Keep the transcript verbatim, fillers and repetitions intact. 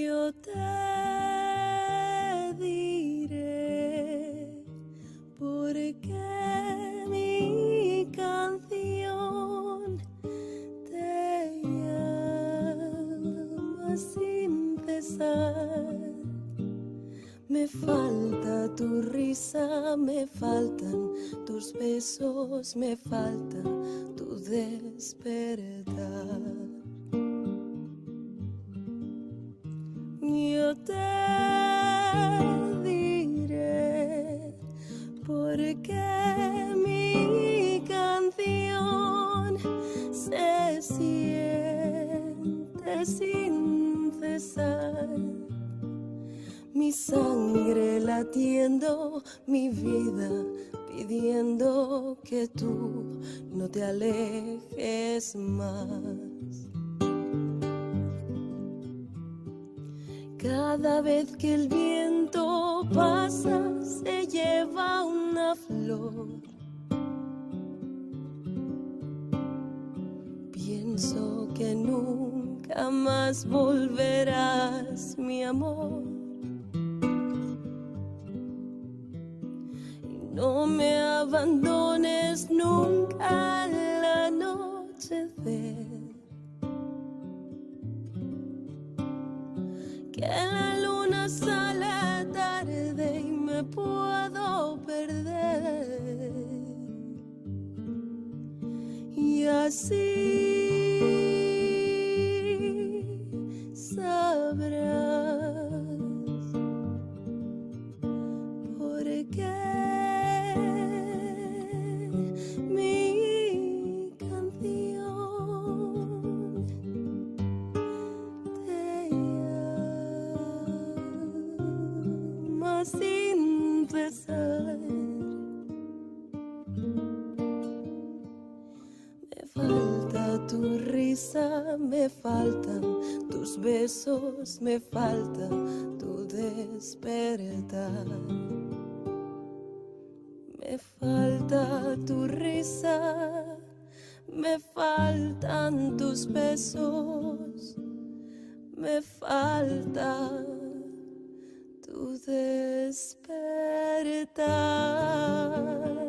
Yo te diré por qué mi canción te llama sin cesar. Me falta tu risa, me faltan tus besos, me falta tu despertar. Yo te diré por qué mi canción se siente sin cesar. Mi sangre latiendo, mi vida pidiendo que tú no te alejes más. Cada vez que el viento pasa, se lleva una flor. Pienso que nunca más volverás, mi amor. Y no me abandones nunca al anochecer. Que la luna sale tarde y me puedo perder. Y así sabrás por qué mi canción te llama sin cesar. Me falta tu risa, me faltan tus besos, me falta tu despertar. Me falta tu risa, me faltan tus besos, me falta tu despertar.